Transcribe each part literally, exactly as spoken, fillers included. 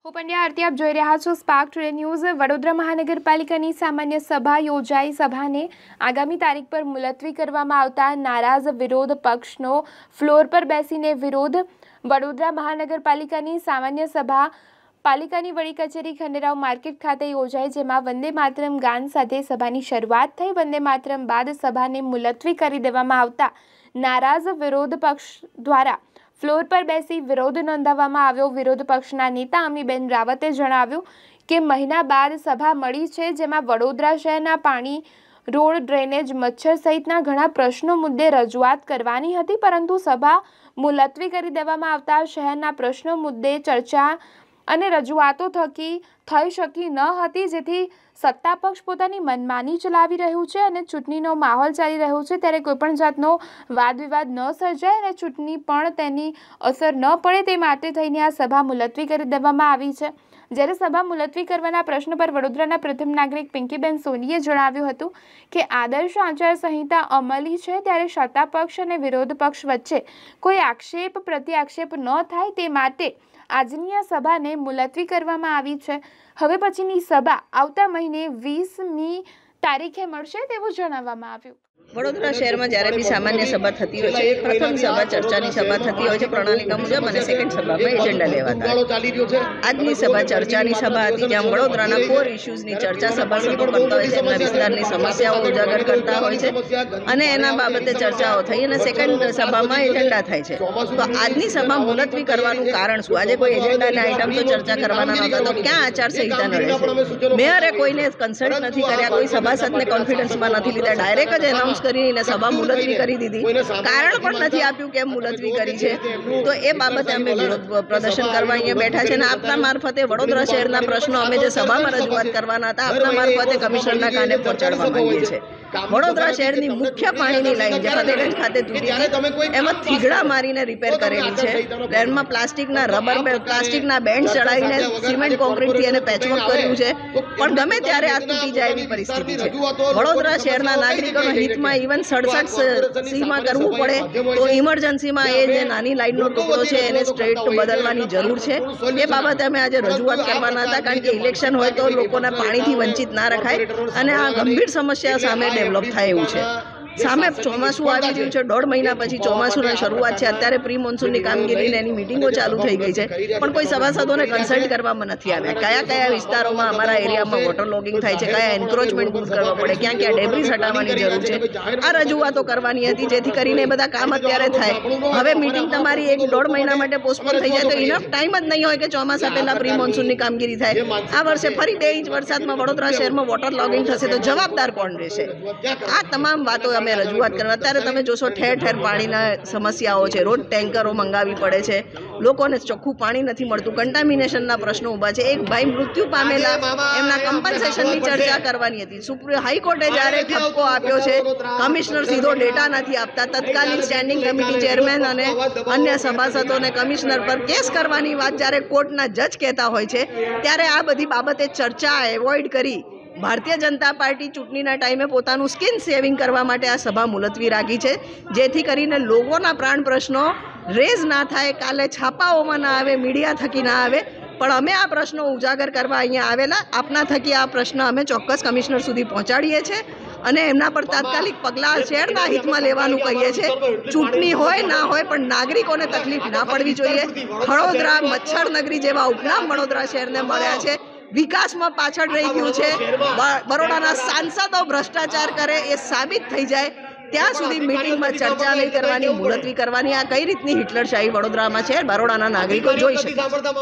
હું પંડ્યા આરતી આપ જોઈ રહ્યા છો સ્પાર્ક ટુડે ન્યૂઝ। વડોદરા મહાનગરપાલિકાની સામાન્ય સભા યોજાઈ। સભાને આગામી તારીખ પર મુલતવી કરવામાં આવતા નારાજ વિરોધ પક્ષનો ફ્લોર પર બેસીને વિરોધ। વડોદરા મહાનગરપાલિકાની સામાન્ય સભા પાલિકાની વડી કચેરી ખંડેરાવ માર્કેટ ખાતે યોજાઈ, જેમાં વંદે માતરમ ગાન સાથે સભાની શરૂઆત થઈ। વંદે માતરમ બાદ સભાને મુલતવી કરી દેવામાં આવતા નારાજ વિરોધ પક્ષ દ્વારા ફ્લોર પર બેસી વિરોધ નોંધાવવામાં આવ્યો। વિરોધ પક્ષના નેતા અમીબેન રાવતે જણાવ્યું કે મહિના બાદ સભા મળી છે, જેમાં વડોદરા શહેરના પાણી, રોડ, ડ્રેનેજ, મચ્છર સહિતના ઘણા પ્રશ્નો મુદ્દે રજૂઆત કરવાની હતી, પરંતુ સભા મુલતવી કરી દેવામાં આવતા શહેરના પ્રશ્નો મુદ્દે ચર્ચા અને રજૂઆતો થકી થઈ શકી ન હતી, જેથી સત્તા પક્ષ પોતાની મનમાની ચલાવી રહ્યું છે અને ચૂંટણીનો માહોલ ચાલી રહ્યો છે, ત્યારે કોઈપણ જાતનો વાદ વિવાદ ન સર્જાય અને ચૂંટણી પણ તેની અસર ન પડે તે માટે થઈને આ સભા મુલતવી કરી દેવામાં આવી છે। જ્યારે સભા મુલતવી કરવાના પ્રશ્ન પર વડોદરાના પ્રથમ નાગરિક પિંકીબેન સોનીએ જણાવ્યું હતું કે આદર્શ આચારસંહિતા અમલી છે, ત્યારે સત્તા પક્ષ અને વિરોધ પક્ષ વચ્ચે કોઈ આક્ષેપ પ્રત્યાક્ષેપ ન થાય તે માટે આજની આ સભાને મુલતવી કરવામાં આવી છે। હવે પછીની સભા આવતા મહિને વીસમી તારીખે મળશે તેવું જણાવવામાં આવ્યું। વડોદરા શહેરમાં જ્યારે બી સામાન્ય સભા થતી હોય છે, પ્રથમ સભા ચર્ચાની સભા થતી હોય છે પ્રણાલિકા મુજબ, અને સેકન્ડ સભામાં એજન્ડા લેવાતા। આજની સભા ચર્ચાની સભા હતી, જ્યાં વડોદરાના કોર ઇસ્યુઝની ચર્ચા સભાસદો કરતા હોય છે, એમના વિસ્તારની સમસ્યાઓ ઉજાગર કરતા હોય છે અને એના બાબતે ચર્ચાઓ થઈ અને સેકન્ડ સભામાં એજન્ડા થાય છે। તો આજની સભા મુલતવી કરવાનું કારણ શું? આજે કોઈ એજન્ડાની આઈટમ તો ચર્ચા કરવાના નહોતા, તો ક્યાં આચારસંહિતા નડે છે? મેયરે કોઈને કન્સલ્ટ નથી કર્યા, કોઈ સભાસદને કોન્ફિડન્સમાં નથી લીધા, ડાયરેક્ટ જ એનાઉન્સ કરીને સભા મુલતવી કરી દીધી। કારણ પણ નથી આપ્યું કેમ મુલતવી કરી છે, તો એ બાબતે અમે વિરોધ પ્રદર્શન કરવા અહીંયા બેઠા છે અને આપના મારફતે વડોદરા શહેરના પ્રશ્નો અમે જે સભામાં રજૂઆત કરવાના હતા, આપના મારફતે કમિશનરના કાને પહોંચાડવા માંગીએ છીએ। વડોદરા શહેરની મુખ્ય પાણીની લાઈન જે ફતેગંજ ખાતે તૂટી હતી, એમાં થીગડા મારીને રિપેર કરેલી છે। એમાં પ્લાસ્ટિકના રબર પ્લાસ્ટિકના બેન્ડ ચડાવીને સિમેન્ટ કોન્ક્રીટથી એને પેચવર્ક કર્યું છે, પણ ગમે ત્યારે આ તૂટી જાય એવી પરિસ્થિતિ છે। વડોદરા શહેરના નાગરિકોના હિતમાં ઇવન સડસઠ સીમાં કરવું પડે તો ઇમરજન્સીમાં એ જે નાની લાઈનનો ટુકડો છે એને સ્ટ્રેટ બદલવાની જરૂર છે। એ બાબતે અમે આજે રજૂઆત કરવાના હતા, કારણ કે ઇલેક્શન હોય તો લોકોના પાણીથી વંચિત ના રખાય અને આ ગંભીર સમસ્યા સામે ડેવલપ થાય એવું છે। સામે ચોમાસું આવી રહ્યું છે, દોઢ મહિના પછી ચોમાસુની શરૂઆત છે, અત્યારે પ્રી મોન્સૂનની કામગીરીને એની મિટિંગો ચાલુ થઈ ગઈ છે, પણ કોઈ સભાસદોને કન્સલ્ટ કરવામાં નથી આવ્યા। કયા કયા વિસ્તારોમાં અમારા એરિયામાં વોટર લોગિંગ થાય છે, કયા એન્ક્રોચમેન્ટ દૂર કરવા પડે, ક્યાં ક્યાં ડેબ્રીસ હટાવવાની જરૂર છે, આ રજૂઆતો કરવાની હતી, જેથી કરીને બધા કામ અત્યારે થાય। હવે મિટિંગ તમારી એક દોઢ મહિના માટે પોસ્ટપોન થઈ જાય તો ઇનફ ટાઈમ જ નહીં હોય કે ચોમાસા પહેલા પ્રી મોન્સૂનની કામગીરી થાય। આ વર્ષે ફરી બે ઇંચ વરસાદમાં વડોદરા શહેરમાં વોટર લોગિંગ થશે તો જવાબદાર કોણ રહેશે? આ તમામ વાતો અમે રજૂઆત કરવા। અત્યારે તમે જોશો ઠેર ઠેર પાણીના સમસ્યાઓ છે, રોજ ટેન્કરો મંગાવી પડે છે, લોકોને ચોખ્ખું પાણી નથી મળતું, કન્ટામિનેશનના પ્રશ્નો ઊભા છે। એક ભાઈ મૃત્યુ પામેલા, એમના કમ્પન્સેશનની ચર્ચા કરવાની હતી। સુપ્રીમ હાઈકોર્ટે જ્યારે ઠપકો આપ્યો છે, કમિશનર સીધો ડેટા નથી આપતા, તત્કાલીન સ્ટેન્ડિંગ કમિટી ચેરમેન અને અન્ય સભાસદોને કમિશનર પર કેસ કરવાની વાત જ્યારે કોર્ટના જજ કહેતા હોય છે, ત્યારે આ બધી બાબતે ચર્ચા એવોઇડ કરી ભારતીય જનતા પાર્ટી ચૂંટણીના ટાઈમે પોતાનું સ્કિન સેવિંગ કરવા માટે આ સભા મુલતવી રાખી છે, જેથી કરીને લોકોના પ્રાણ પ્રશ્નો રેઝ ના થાય, કાલે છાપાઓમાં ના આવે, મીડિયા થકી ના આવે, પણ અમે આ પ્રશ્નો ઉજાગર કરવા અહીંયા આવેલા। આપના થકી આ પ્રશ્ન અમે ચોક્કસ કમિશનર સુધી પહોંચાડીએ છીએ અને એમના પર તાત્કાલિક પગલાં શહેરના હિતમાં લેવાનું કહીએ છીએ। ચૂંટણી હોય ના હોય, પણ નાગરિકોને તકલીફ ના પડવી જોઈએ। વડોદરા મચ્છર નગરી જેવા ઉપનામ વડોદરા શહેરને મળ્યા છે, વિકાસમાં પાછળ રહી ગયું છે, બરોડાના સાંસદો ભ્રષ્ટાચાર કરે એ સાબિત થઈ જાય ત્યાં સુધી મિટિંગમાં ચર્ચા નહીં કરવાની, મુલતવી કરવાની। આ કઈ રીતની હિટલરશાહી વડોદરામાં છે, બરોડાના નાગરિકો જોઈ શકે।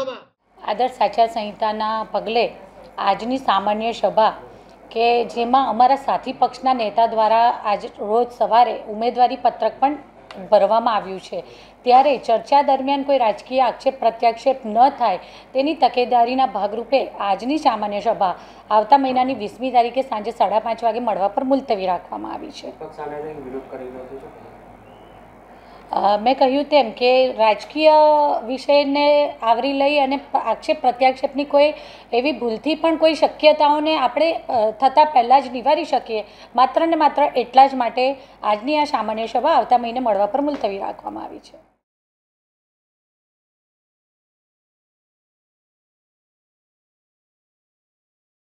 આદર્શ આચારસંહિતાના પગલે આજની સામાન્ય સભા કે જેમાં અમારા સાથી પક્ષના નેતા દ્વારા આજ રોજ સવારે ઉમેદવારી પત્રક પણ ભરવામાં આવ્યું છે, ત્યારે ચર્ચા દરમિયાન કોઈ રાજકીય આક્ષેપ પ્રત્યાક્ષેપ ન થાય તેની તકેદારીના ભાગરૂપે આજની સામાન્ય સભા આવતા મહિનાની વીસમી તારીખે સાંજે સાડા પાંચ વાગે મળવા પર મુલતવી રાખવામાં આવી છે। મેં કહ્યું તેમ કે રાજકીય વિષયને આવરી લઈ અને આક્ષેપ પ્રત્યાક્ષેપની કોઈ એવી ભૂલથી પણ કોઈ શક્યતાઓને આપણે થતાં પહેલાં જ નિવારી શકીએ, માત્ર ને માત્ર એટલા જ માટે આજની આ સામાન્ય સભા આવતા મહિને મળવા પર મુલતવી રાખવામાં આવી છે।